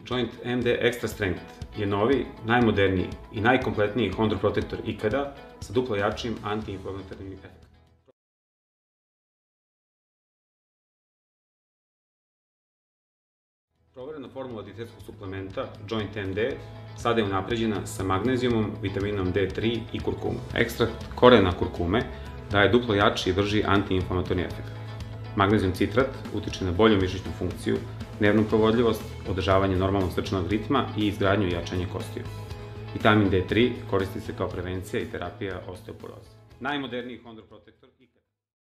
Joint MD Extra Strength je novi, najmoderniji i najkompletniji chondroprotektor ikada sa duplo jačim antiinflamatornim efektom. Proverena formula dijetetskog suplementa Joint MD sada je unapređena sa magnezijumom, vitaminom D3 i kurkumom. Ekstrakt korena kurkume daje duplo jači i brži antiinflamatorni efekt. Magnezijum citrat utiče na bolju mišićnu funkciju, nervnu provodljivost, održavanje normalnog srčanog ritma i izgradnju i jačanje kostiju. Vitamin D3 koristi se kao prevencija i terapija osteoporoze. Najmoderniji chondroprotektor